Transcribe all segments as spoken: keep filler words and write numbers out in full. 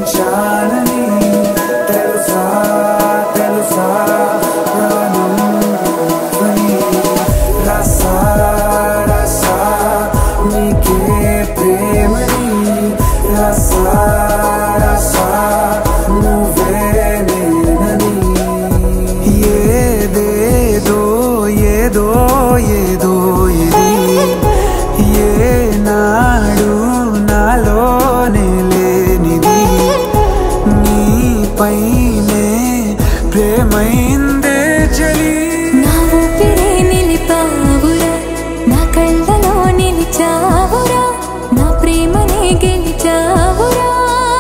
ప్రేమించాలని తెలుసా తెలుసా ప్రాణం అని రసా రసా నీకే ప్రేమని రసా రసా నువ్వే నేనని ఏదేదో ఏదో ఏదో ఇది ఏనాడు నాలోనే లేనిది నీపైనే ప్రేమైందే చలి నా ఊపిరే నిలిపావురా నా కళ్ళలో నిలిచావురా నా ప్రేమనే గెలిచావురా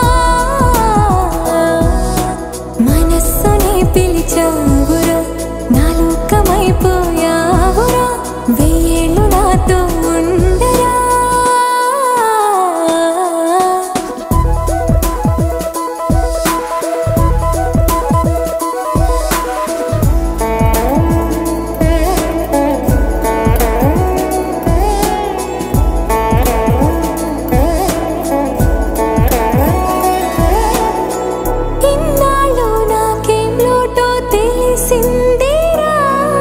మనస్సునే పిలిచావురా నా లోకమైపోయావురా వెయ్యేళ్ళు నాతో ఉండరా ఇన్నాళ్ళు నాకేం లోటో తెలిసిందిరా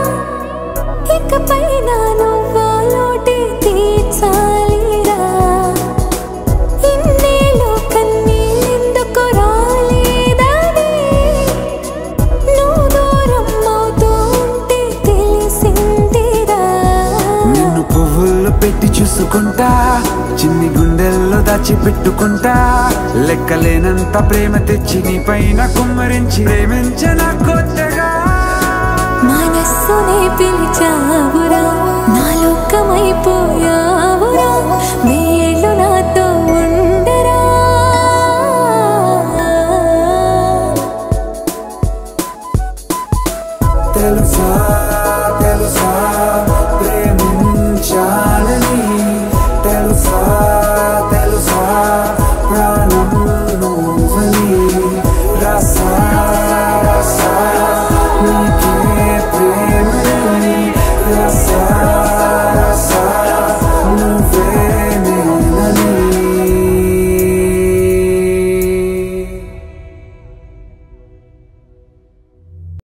ఇకపై నా నువ్వా లోటే తీర్చాలిరా ఇన్నేళ్ళు కన్నీళ్ళెందుకు రాలేదని నువ్వు దూరం అవుతూ ఉంటే తెలిసిందిరా నిన్ను పువ్వుల్లో పెట్టి చూసుకుంటా చిన్ని గుండెల్లో దాచిపెట్టుకుంటా లెక్కలేనంత ప్రేమ తెచ్చి నీ పైన కుమ్మరించి ప్రేమించన కొత్తగా మనస్సునే పిలిచావురా